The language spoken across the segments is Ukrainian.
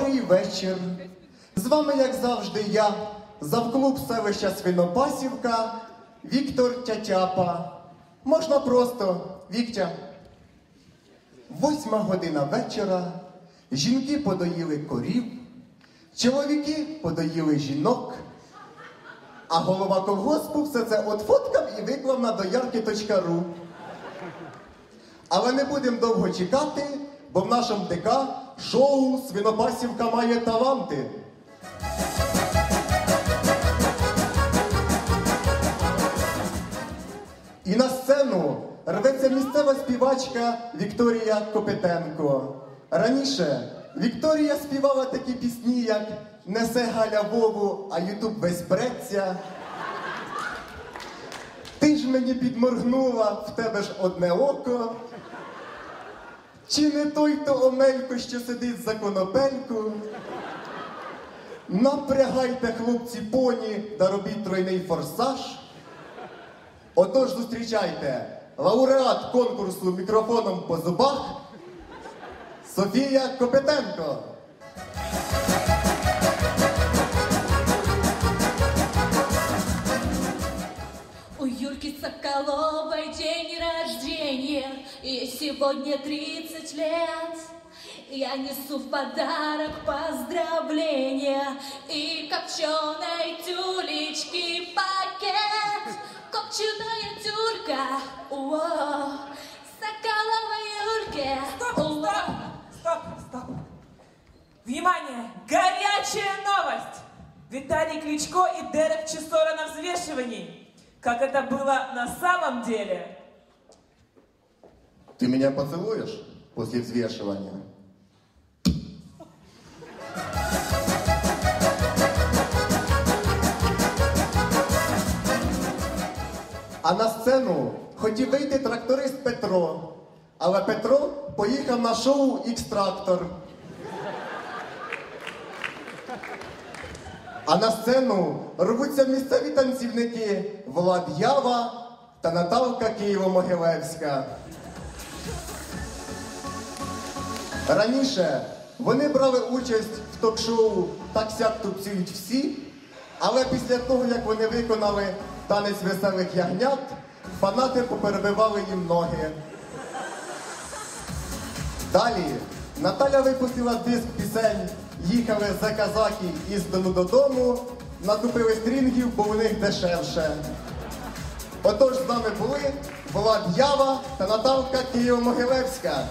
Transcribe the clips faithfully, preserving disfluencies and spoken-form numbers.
Добрий вечір. З вами, як завжди, я, завклуб селища Свинопасівка, Віктор Тятяпа. Можна просто, Віктя. Восьма година вечора, жінки подоїли корів, чоловіки подоїли жінок, а голова колгоспу все це отфоткав і виклав на доярки точка ру. Але не будемо довго чекати, бо в нашому ДК шоу «Свинопасівка має таланти». І на сцену рветься місцева співачка Вікторія Копитенко. Раніше Вікторія співала такі пісні, як «Несе Галя Вову, а Ютуб весь преться», «Ти ж мені підморгнула, в тебе ж одне око», «Чи не той то Омелько, що сидить за конопельку», «Напрягайте, хлопці, поні, да робіть тройний форсаж». Отож, зустрічайте, лауреат конкурсу «Мікрофоном по зубах» Софія Копитенко. У Юльки Соколовой день рождения, ей сегодня тридцать лет. Я несу в подарок поздравления и копченой тюлечки пакет. Копченая тюлька, о, Соколовой Юльке. Стоп, стоп, стоп, стоп. Внимание, горячая новость. Виталий Кличко и Дерек Чесора на взвешивании. Как это было на самом деле? Ты меня поцелуешь после взвешивания? А на сцену хотів вийти тракторист Петро, але Петро поїхав на шоу «Ікс-трактор». А на сцену рвуться місцеві танцівники Влад Ява та Наталка Києво-Могилевська. Раніше вони брали участь в ток-шоу «Так-сяк тупцюють всі», але після того, як вони виконали танець веселих ягнят, фанати поперебивали їм ноги. Далі Наталя випустила диск пісень «Їхали за казаки із Дону додому», накупили стрінгів, бо у них дешевше. Отож, з нами були Влад Ява та Наталка Києво-Могилевська.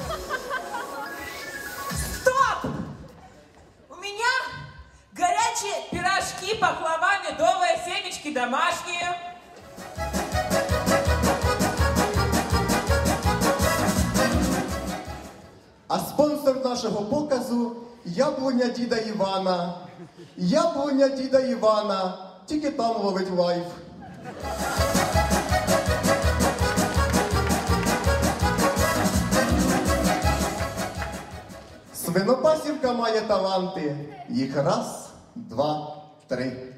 Стоп! У меня горячие пирожки, пахлава, медовые семечки домашние. А спонсор нашого показу – яблуня діда Івана. Яблуня діда Івана, тільки там ловить лайф. Свинопасівка має таланти. Їх раз, два, три.